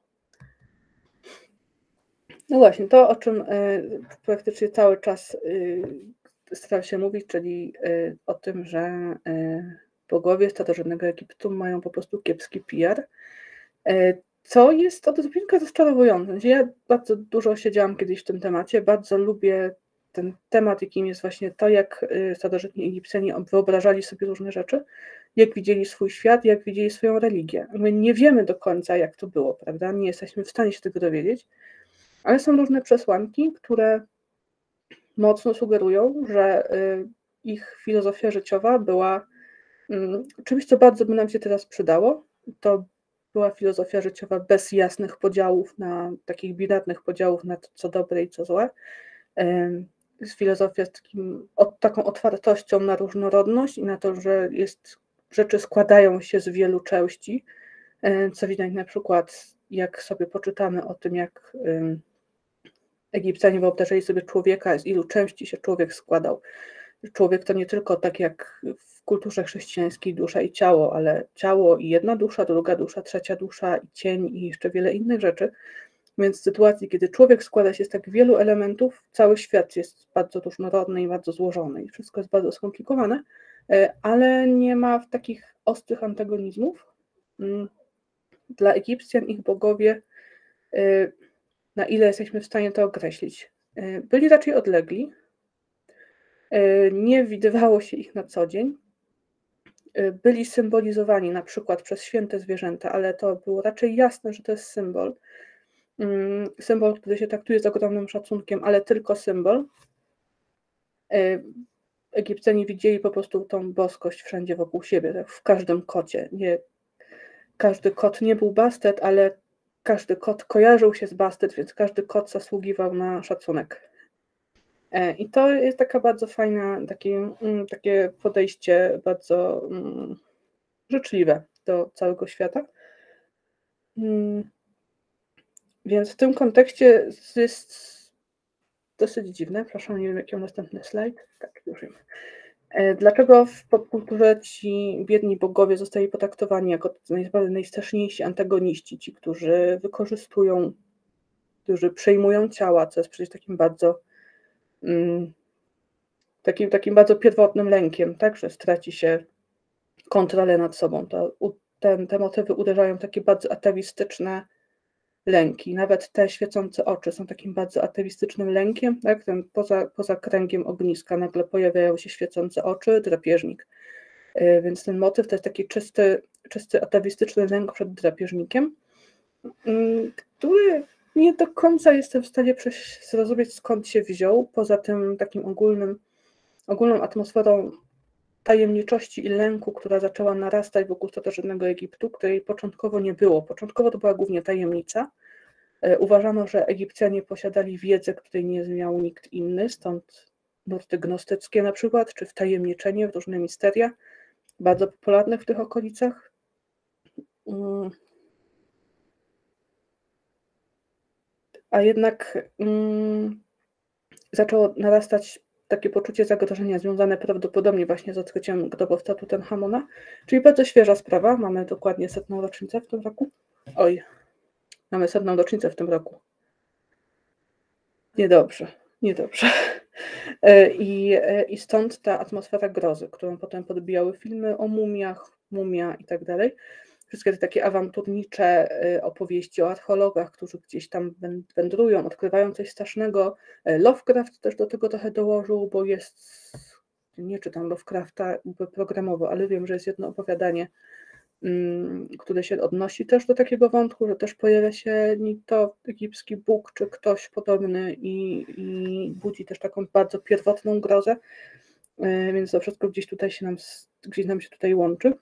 No właśnie, to o czym praktycznie cały czas staram się mówić, czyli o tym, że bogowie starożytnego Egiptu mają po prostu kiepski PR, co jest odrobinkę rozczarowujące. Ja bardzo dużo siedziałam kiedyś w tym temacie, bardzo lubię ten temat, jakim jest właśnie to, jak starożytni Egipcjanie wyobrażali sobie różne rzeczy, jak widzieli swój świat, jak widzieli swoją religię. My nie wiemy do końca, jak to było, prawda? Nie jesteśmy w stanie się tego dowiedzieć, ale są różne przesłanki, które mocno sugerują, że ich filozofia życiowa była czymś, co bardzo by nam się teraz przydało. To była filozofia życiowa bez jasnych podziałów, takich binarnych podziałów na to, co dobre i co złe. Filozofia z taką otwartością na różnorodność i na to, że rzeczy składają się z wielu części, co widać na przykład, jak sobie poczytamy o tym, jak Egipcjanie wyobrażali sobie człowieka, z ilu części się człowiek składał. Człowiek to nie tylko tak jak w kulturze chrześcijańskiej dusza i ciało, ale ciało i jedna dusza, druga dusza, trzecia dusza i cień i jeszcze wiele innych rzeczy. Więc w sytuacji, kiedy człowiek składa się z tak wielu elementów, cały świat jest bardzo różnorodny i bardzo złożony i wszystko jest bardzo skomplikowane, ale nie ma takich ostrych antagonizmów. Dla Egipcjan ich bogowie, na ile jesteśmy w stanie to określić, byli raczej odlegli, nie widywało się ich na co dzień, byli symbolizowani na przykład przez święte zwierzęta, ale to było raczej jasne, że to jest symbol. Symbol, który się traktuje z ogromnym szacunkiem, ale tylko symbol. Egipcjanie widzieli po prostu tą boskość wszędzie wokół siebie, tak w każdym kocie. Każdy kot nie był Bastet, ale każdy kot kojarzył się z Bastet, więc każdy kot zasługiwał na szacunek. I to jest taka bardzo fajna, takie podejście bardzo życzliwe do całego świata. Więc w tym kontekście jest dosyć dziwne. Proszę, nie wiem, jaki mam następny slajd. Tak, już wiem. Dlaczego w popkulturze ci biedni bogowie zostali potraktowani jako najstraszniejsi antagoniści, ci, którzy wykorzystują, którzy przejmują ciała, co jest przecież takim bardzo takim bardzo pierwotnym lękiem, tak, że straci się kontrolę nad sobą. Te motywy uderzają w takie bardzo atawistyczne lęki. Nawet te świecące oczy są takim bardzo atawistycznym lękiem, tak? Poza kręgiem ogniska nagle pojawiają się świecące oczy, drapieżnik. Więc ten motyw to jest taki czysty atawistyczny lęk przed drapieżnikiem, który nie do końca jestem w stanie zrozumieć, skąd się wziął, poza tym takim ogólną atmosferą tajemniczości i lęku, która zaczęła narastać wokół starożytnego Egiptu, której początkowo nie było. Początkowo to była głównie tajemnica. Uważano, że Egipcjanie posiadali wiedzę, której nie miał nikt inny, stąd nurty gnostyckie na przykład, czy wtajemniczenie w różne misteria, bardzo popularne w tych okolicach. A jednak zaczęło narastać takie poczucie zagrożenia związane prawdopodobnie właśnie z odkryciem grobowca Tutenchamona, czyli bardzo świeża sprawa. Mamy dokładnie 100. rocznicę w tym roku. Mamy 100. rocznicę w tym roku. Niedobrze. I stąd ta atmosfera grozy, którą potem podbijały filmy o mumiach, Mumia i tak dalej. Wszystkie te takie awanturnicze opowieści o archeologach, którzy gdzieś tam wędrują, odkrywają coś strasznego. Lovecraft też do tego trochę dołożył, bo jest, nie czytam Lovecrafta programowo, ale wiem, że jest jedno opowiadanie, które się odnosi też do takiego wątku, że też pojawia się to egipski bóg czy ktoś podobny i budzi też taką bardzo pierwotną grozę, więc to wszystko gdzieś nam się tutaj łączy.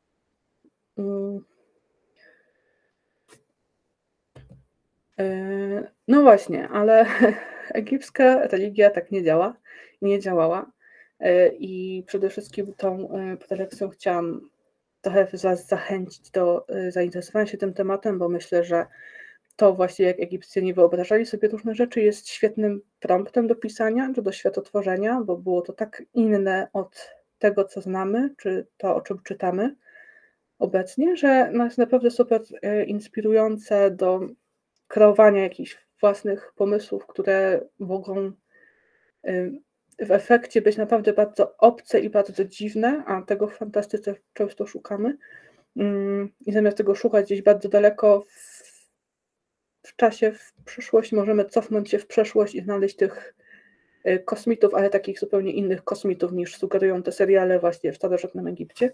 No właśnie, ale egipska religia tak nie działała i przede wszystkim tą prelekcją chciałam trochę Was zachęcić do zainteresowania się tym tematem, bo myślę, że to właśnie jak Egipcjanie wyobrażali sobie różne rzeczy jest świetnym promptem do pisania, czy do światotworzenia, bo było to tak inne od tego, co znamy, czy to, o czym czytamy obecnie, że jest naprawdę super inspirujące do kreowania jakichś własnych pomysłów, które mogą w efekcie być naprawdę bardzo obce i bardzo dziwne, a tego w fantastyce często szukamy. I zamiast tego szukać gdzieś bardzo daleko w czasie, w przyszłość, możemy cofnąć się w przeszłość i znaleźć tych kosmitów, ale takich zupełnie innych kosmitów niż sugerują te seriale właśnie w starożytnym Egipcie.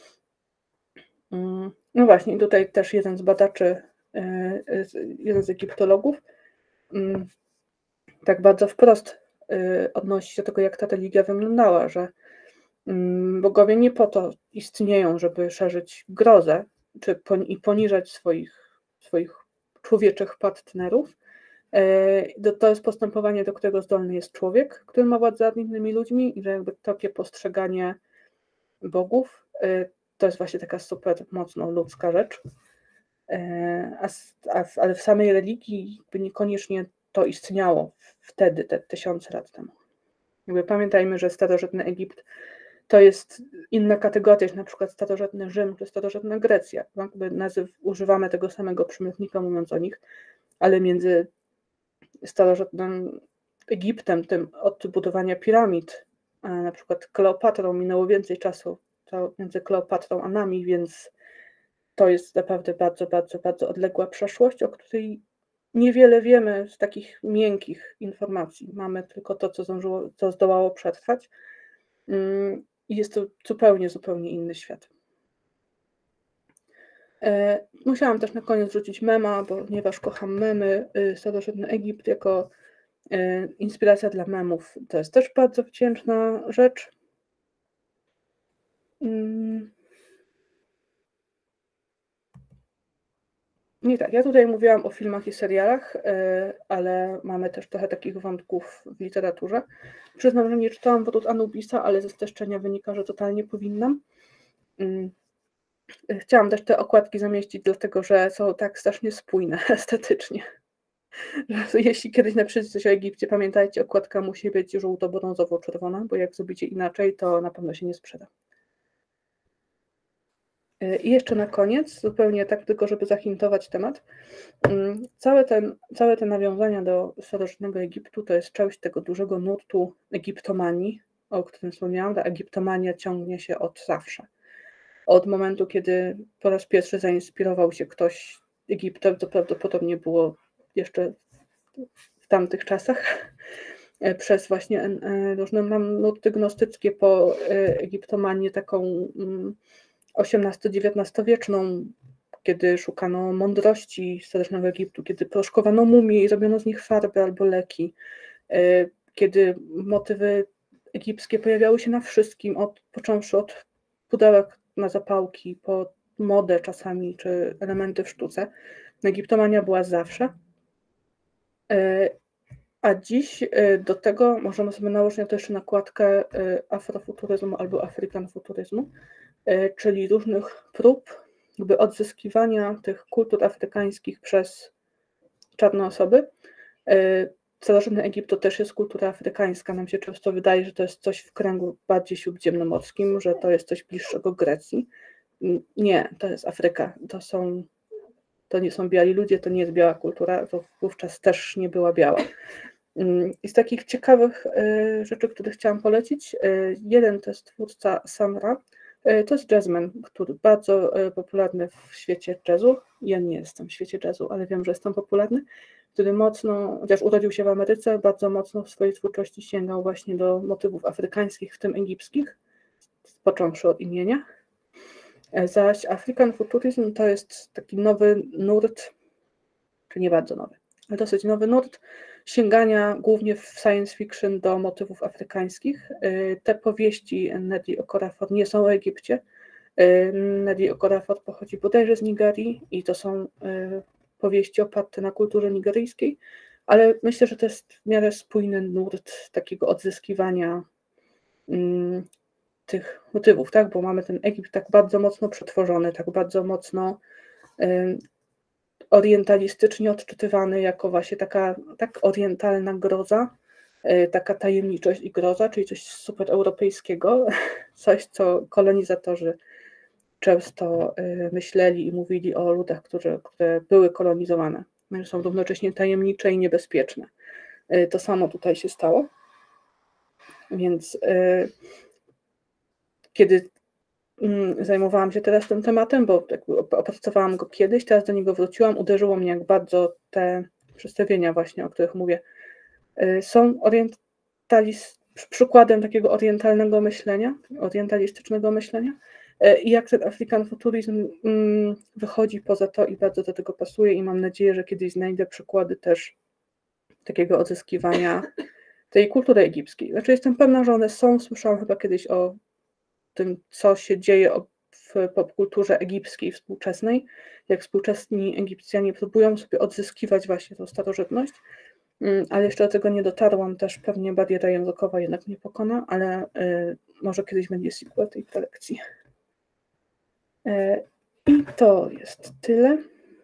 No właśnie, tutaj też jeden z badaczy, jeden z egiptologów tak bardzo wprost odnosi się do tego, jak ta religia wyglądała, że bogowie nie po to istnieją, żeby szerzyć grozę i poniżać swoich człowieczych partnerów. To jest postępowanie, do którego zdolny jest człowiek, który ma władzę nad innymi ludźmi i że jakby takie postrzeganie bogów to jest właśnie taka super mocno ludzka rzecz. Ale w samej religii niekoniecznie to istniało wtedy, te tysiące lat temu. Jakby pamiętajmy, że starożytny Egipt to jest inna kategoria niż na przykład starożytny Rzym czy starożytna Grecja. Jakby używamy tego samego przymiotnika mówiąc o nich, ale między starożytnym Egiptem, tym od budowania piramid, a na przykład Kleopatrą minęło więcej czasu, to między Kleopatrą a nami, więc to jest naprawdę bardzo, bardzo, bardzo odległa przeszłość, o której niewiele wiemy z takich miękkich informacji. Mamy tylko to, co zdołało przetrwać. I jest to zupełnie, zupełnie inny świat. Musiałam też na koniec wrzucić mema, ponieważ kocham memy. Starożytny Egipt jako inspiracja dla memów. To jest też bardzo wdzięczna rzecz. Nie tak, ja tutaj mówiłam o filmach i serialach, ale mamy też trochę takich wątków w literaturze. Przyznam, że nie czytałam Wrót Anubisa, ale ze streszczenia wynika, że totalnie powinnam. Chciałam też te okładki zamieścić, dlatego że są tak strasznie spójne estetycznie. Jeśli kiedyś napiszecie coś o Egipcie, pamiętajcie, okładka musi być żółto-brązowo-czerwona, bo jak zrobicie inaczej, to na pewno się nie sprzeda. I jeszcze na koniec, zupełnie tak tylko, żeby zahintować temat, całe te nawiązania do starożytnego Egiptu to jest część tego dużego nurtu egiptomanii, o którym wspomniałam. Ta egiptomania ciągnie się od zawsze. Od momentu, kiedy po raz pierwszy zainspirował się ktoś Egiptem, to prawdopodobnie było jeszcze w tamtych czasach, przez właśnie różne nurty gnostyckie po egiptomanię taką XVIII-XIX wieczną, kiedy szukano mądrości starożytnego Egiptu, kiedy proszkowano mumie i robiono z nich farby albo leki, kiedy motywy egipskie pojawiały się na wszystkim, począwszy od pudełek na zapałki, po modę czasami, czy elementy w sztuce. Egiptomania była zawsze. A dziś do tego możemy sobie nałożyć na to jeszcze nakładkę afrofuturyzmu albo afrykanfuturyzmu, czyli różnych prób jakby odzyskiwania tych kultur afrykańskich przez czarne osoby. Starożytny Egipt to też jest kultura afrykańska. Nam się często wydaje, że to jest coś w kręgu bardziej śródziemnomorskim, że to jest coś bliższego Grecji. Nie, to jest Afryka. To nie są biali ludzie, to nie jest biała kultura, to wówczas też nie była biała. I z takich ciekawych rzeczy, które chciałam polecić, jeden to jest twórca Samra, to jest jazzman, który bardzo popularny w świecie jazzu. Ja nie jestem w świecie jazzu, ale wiem, że jest tam popularny, który mocno, chociaż urodził się w Ameryce, bardzo mocno w swojej twórczości sięgał właśnie do motywów afrykańskich, w tym egipskich, począwszy od imienia. Zaś African Futurism to jest taki nowy nurt, czy nie bardzo nowy, ale dosyć nowy nurt sięgania głównie w science fiction do motywów afrykańskich. Te powieści Nnedi Okorafor nie są o Egipcie. Nnedi Okorafor pochodzi bodajże z Nigerii i to są powieści oparte na kulturze nigeryjskiej, ale myślę, że to jest w miarę spójny nurt takiego odzyskiwania tych motywów, tak? Bo mamy ten Egipt tak bardzo mocno przetworzony, tak bardzo mocno orientalistycznie odczytywany jako właśnie taka tak orientalna groza, taka tajemniczość i groza, czyli coś super europejskiego, coś, co kolonizatorzy często myśleli i mówili o ludach, które były kolonizowane, że są równocześnie tajemnicze i niebezpieczne. To samo tutaj się stało. Więc kiedy zajmowałam się teraz tym tematem, bo opracowałam go kiedyś, teraz do niego wróciłam, uderzyło mnie, jak bardzo te przedstawienia właśnie, o których mówię, są przykładem takiego orientalnego myślenia, orientalistycznego myślenia i jak ten African Futurism wychodzi poza to i bardzo do tego pasuje i mam nadzieję, że kiedyś znajdę przykłady też takiego odzyskiwania tej kultury egipskiej. Znaczy jestem pewna, że one są, słyszałam chyba kiedyś o tym, co się dzieje w popkulturze egipskiej współczesnej, jak współczesni Egipcjanie próbują sobie odzyskiwać właśnie tą starożytność, ale jeszcze do tego nie dotarłam, też pewnie bariera językowa jednak mnie pokona, ale może kiedyś będzie sequel tej prelekcji. I to jest tyle.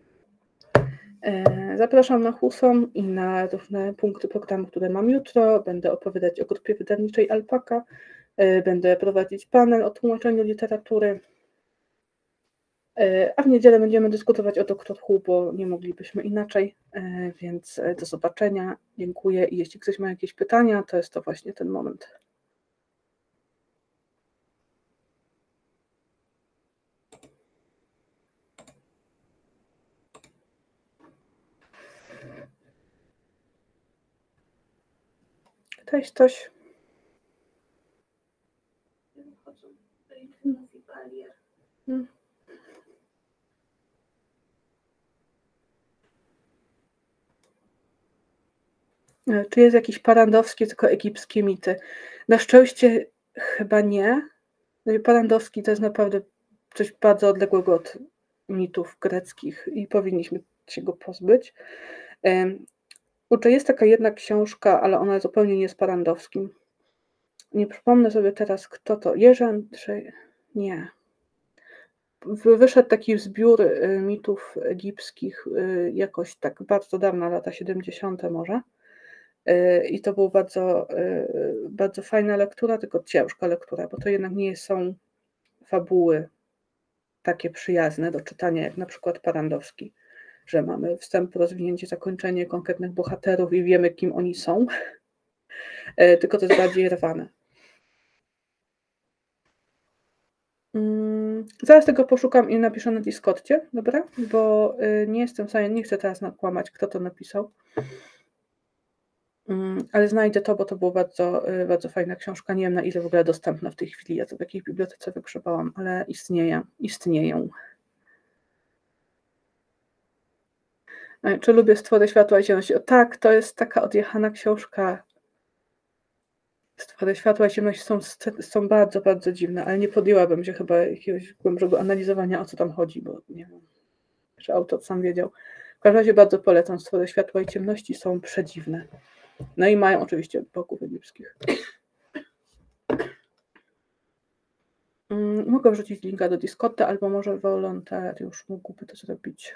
Zapraszam na Husom i na różne punkty programu, które mam jutro. Będę opowiadać o grupie wydawniczej Alpaka. Będę prowadzić panel o tłumaczeniu literatury. A w niedzielę będziemy dyskutować o Dr. Who, bo nie moglibyśmy inaczej. Więc do zobaczenia. Dziękuję i jeśli ktoś ma jakieś pytania, to jest to właśnie ten moment. Cześć, coś. Czy jest jakiś parandowski, tylko egipskie mity? Na szczęście chyba nie. Parandowski to jest naprawdę coś bardzo odległego od mitów greckich i powinniśmy się go pozbyć. Jest taka jedna książka, ale ona zupełnie nie jest parandowskim. Nie przypomnę sobie teraz, kto to. Jerzy Andrzej? Nie. Wyszedł taki zbiór mitów egipskich jakoś tak bardzo dawno, lata 70. może. I to była bardzo, bardzo fajna lektura, tylko ciężka lektura, bo to jednak nie są fabuły takie przyjazne do czytania, jak na przykład Parandowski, że mamy wstęp, rozwinięcie, zakończenie konkretnych bohaterów i wiemy, kim oni są, tylko to jest bardziej rwane. Zaraz tego poszukam i napiszę na Discordzie, dobra? Bo nie jestem w stanie, nie chcę teraz nakłamać, kto to napisał. Ale znajdę to, bo to była bardzo, bardzo fajna książka. Nie wiem, na ile w ogóle dostępna w tej chwili. Ja to w jakiej bibliotece wygrzebałam, ale istnieją. Czy lubię stwory światła i ciemności? O tak, to jest taka odjechana książka. Stwory światła i ciemności są bardzo, bardzo dziwne, ale nie podjęłabym się chyba jakiegoś głębszego analizowania, o co tam chodzi, bo nie wiem, czy autor sam wiedział. W każdym razie bardzo polecam. Stwory światła i ciemności są przedziwne. No i mają oczywiście bogów egipskich. Mogę wrzucić linka do Discorda, albo może wolontariusz mógłby to zrobić.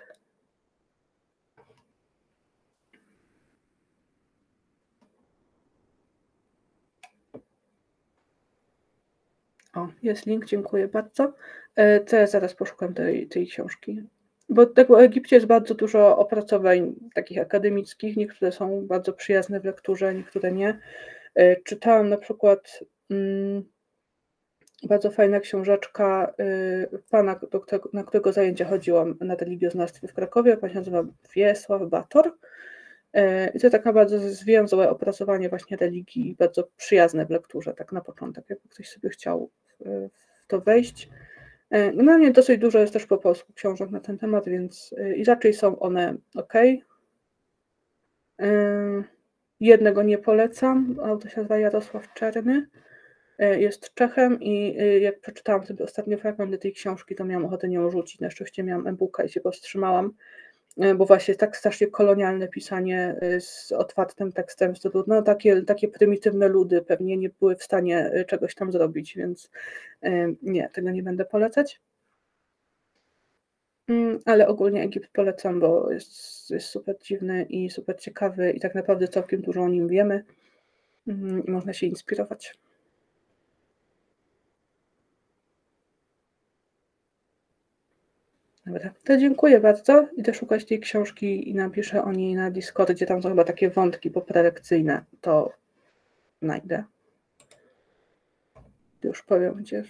O, jest link, dziękuję bardzo. To ja zaraz poszukam tej książki. Bo tego o Egipcie jest bardzo dużo opracowań takich akademickich. Niektóre są bardzo przyjazne w lekturze, niektóre nie. Czytałam na przykład bardzo fajna książeczka pana, na którego zajęcia chodziłam na religioznawstwie w Krakowie. Pan się nazywa Wiesław Bator. I to taka bardzo zwięzłe opracowanie właśnie religii, bardzo przyjazne w lekturze, tak na początek, jakby ktoś sobie chciał w to wejść. No mnie dosyć dużo jest też po polsku książek na ten temat, więc i raczej są one ok. Jednego nie polecam, autor się nazywa Jarosław Czerny, jest Czechem i jak przeczytałam sobie ostatnio fragment tej książki, to miałam ochotę nią rzucić, na szczęście miałam e-booka i się powstrzymałam, bo właśnie tak strasznie kolonialne pisanie z otwartym tekstem, no takie prymitywne ludy pewnie nie były w stanie czegoś tam zrobić, więc nie, tego nie będę polecać. Ale ogólnie Egipt polecam, bo jest super dziwny i super ciekawy i tak naprawdę całkiem dużo o nim wiemy i można się inspirować. Dobra, to dziękuję bardzo. Idę szukać tej książki i napiszę o niej na Discordzie. Tam są chyba takie wątki poprelekcyjne. To znajdę. Już powiem gdzie.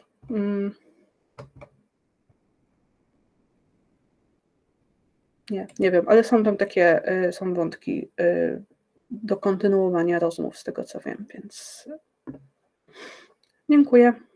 Nie wiem, ale są tam takie, są wątki do kontynuowania rozmów z tego co wiem, więc dziękuję.